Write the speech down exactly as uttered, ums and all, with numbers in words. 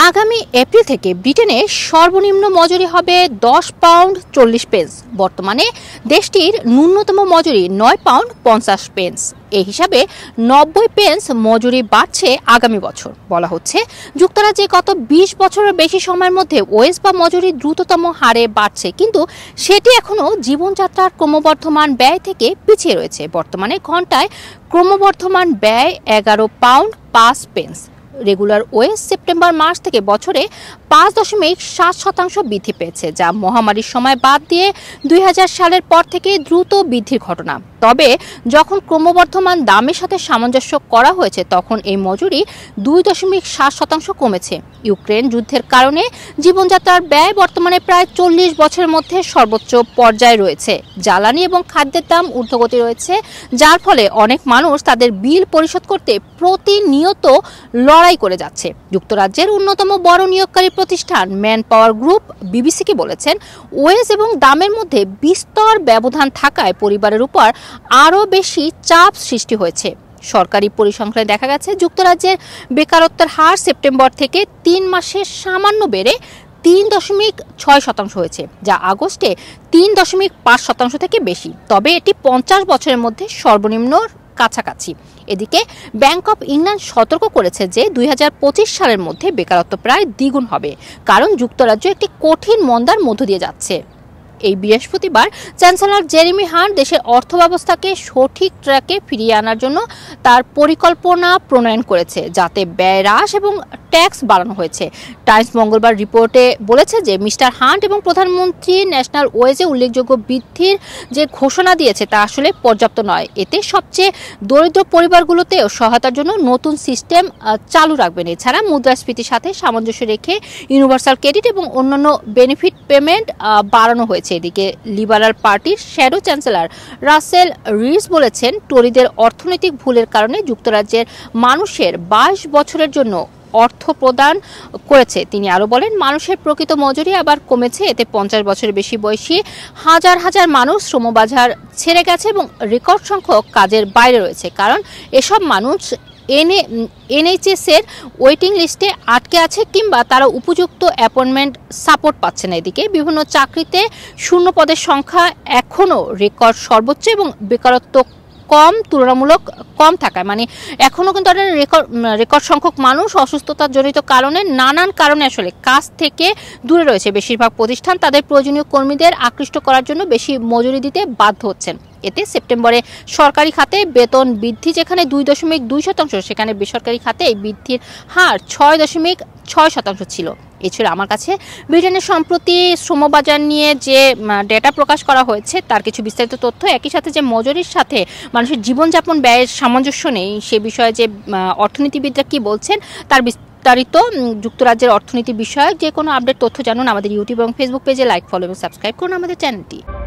আগামী এপ্রিল থেকে ব্রিটেনে সর্বনিম্ন মজুরি হবে দশ পাউন্ড চল্লিশ পেন্স। বর্তমানে দেশটির ন্যূনতম মজুরি নয় পাউন্ড পঞ্চাশ পেন্স। এই হিসাবে নব্বই পেন্স মজুরি বাড়ছে আগামী বছর। বলা হচ্ছে যুক্তরাজ্যে গত বিশ বছরের বেশি সময়ের মধ্যে ওয়েজ বা মজুরি দ্রুততম হারে বাড়ছে, কিন্তু সেটি এখনও জীবনযাত্রার ক্রমবর্ধমান ব্যয় থেকে পিছিয়ে রয়েছে। বর্তমানে ঘন্টায় ক্রমবর্ধমান ব্যয় এগারো পাউন্ড পাঁচ পেন্স। রেগুলার ওয়েজ সেপ্টেম্বর মাস থেকে বছরে পাঁচ দশমিক সাত শতাংশ বৃদ্ধি পেয়েছে, যা মহামারীর সময় বাদ দিয়ে দুই হাজার সালের পর থেকে দ্রুত বৃদ্ধির ঘটনা। তবে যখন ক্রমবর্ধমান দামের সাথে সামঞ্জস্য করা হয়েছে তখন এই মজুরি দুই দশমিক সাত শতাংশ কমেছে। ইউক্রেন যুদ্ধের কারণে জীবনযাত্রার ব্যয় বর্তমানে প্রায় চল্লিশ বছরের মধ্যে সর্বোচ্চ পর্যায়ে রয়েছে। জ্বালানি এবং খাদ্যের দাম ঊর্ধ্বগতি রয়েছে, যার ফলে অনেক মানুষ তাদের বিল পরিশোধ করতে প্রতিনিয়ত লড়াই করে যাচ্ছে। যুক্তরাজ্যের অন্যতম বড় নিয়োগকারী প্রতিষ্ঠান ম্যান পাওয়ার গ্রুপ বিবিসিকে বলেছেন, ওয়েজ এবং দামের মধ্যে বিস্তর ব্যবধান থাকায় পরিবারের উপর আরও বেশি চাপ সৃষ্টি হয়েছে। সরকারি পরিসংখ্যানে দেখা গেছে যুক্তরাজ্যের বেকারত্বের হার সেপ্টেম্বর থেকে তিন মাসে সামান্য বেড়ে তিন দশমিক ছয় শতাংশ হয়েছে, যা আগস্টে তিন দশমিক পাঁচ শতাংশ থেকে বেশি। তবে এটি পঞ্চাশ বছরের মধ্যে সর্বনিম্ন কাছাকাছি। এদিকে ব্যাংক অব ইংল্যান্ড সতর্ক করেছে যে দুই হাজার পঁচিশ সালের মধ্যে বেকারত্ব প্রায় দ্বিগুণ হবে, কারণ যুক্তরাজ্য একটি কঠিন মন্দার মধ্য দিয়ে যাচ্ছে। এই বৃহস্পতিবার চ্যান্সেলর জেরেমি হান্ট দেশের অর্থব্যবস্থাকে সঠিক ট্র্যাকে ফিরিয়ে আনার জন্য তার পরিকল্পনা প্রণয়ন করেছে, যাতে ব্যয় হ্রাস এবং ট্যাক্স বাড়ানো হয়েছে। টাইমস মঙ্গলবার রিপোর্টে বলেছে যে মিস্টার হান্ট এবং প্রধানমন্ত্রী ন্যাশনাল ওয়েজে উল্লেখযোগ্য বৃদ্ধির যে ঘোষণা দিয়েছে তা আসলে পর্যাপ্ত নয়। এতে সবচেয়ে দরিদ্র পরিবারগুলোতেও সহায়তার জন্য নতুন সিস্টেম চালু রাখবেন। এছাড়া মুদ্রাস্ফীতির সাথে সামঞ্জস্য রেখে ইউনিভার্সাল ক্রেডিট এবং অন্যান্য বেনিফিট পেমেন্ট বাড়ানো হয়েছে। এদিকে লিবারাল পার্টির শ্যাডো চ্যান্সেলর রাসেল রিস বলেছেন, টরিদের অর্থনৈতিক ভুলের কারণে যুক্তরাজ্যের মানুষের বাইশ বছরের জন্য অর্থ প্রদান করেছে। তিনি আরও বলেন, মানুষের প্রকৃত মজুরি আবার কমেছে। এতে পঞ্চাশ বছরের বেশি বয়সী হাজার হাজার মানুষ শ্রমবাজার ছেড়ে গেছে এবং রেকর্ড সংখ্যক কাজের বাইরে রয়েছে, কারণ এসব মানুষ এনএ এনএইচএস এর ওয়েটিং লিস্টে আটকে আছে কিংবা তারা উপযুক্ত অ্যাপয়েন্টমেন্ট সাপোর্ট পাচ্ছে না। এদিকে বিভিন্ন চাকরিতে শূন্য পদের সংখ্যা এখনও রেকর্ড সর্বোচ্চ এবং বেকারত্ব কম তুলনামূলক কম থাকায়, মানে এখনও কিন্তু রেকর্ড রেকর্ড সংখ্যক মানুষ অসুস্থতার জনিত কারণে নানান কারণে আসলে কাজ থেকে দূরে রয়েছে। বেশিরভাগ প্রতিষ্ঠান তাদের প্রয়োজনীয় কর্মীদের আকৃষ্ট করার জন্য বেশি মজুরি দিতে বাধ্য হচ্ছেন। এতে সেপ্টেম্বরে সরকারি খাতে বেতন বৃদ্ধি যেখানে দুই দশমিক দুই শতাংশ, সেখানে বেসরকারি খাতে এই বৃদ্ধির হার ছয় দশমিক ছয় শতাংশ ছিল। এছাড়া আমার কাছে ব্রিটেনের সম্প্রতি শ্রমবাজার নিয়ে যে ডেটা প্রকাশ করা হয়েছে তার কিছু বিস্তারিত তথ্য, একই সাথে যে মজুরির সাথে মানুষের জীবনযাপন ব্যয়ের সামঞ্জস্য নেই সে বিষয়ে যে অর্থনীতিবিদরা কি বলছেন তার বিস্তারিত যুক্তরাজ্যের অর্থনীতি বিষয়ক যে কোনো আপডেট তথ্য জানুন আমাদের ইউটিউব এবং ফেসবুক পেজে লাইক, ফলো এবং সাবস্ক্রাইব করুন আমাদের চ্যানেলটি।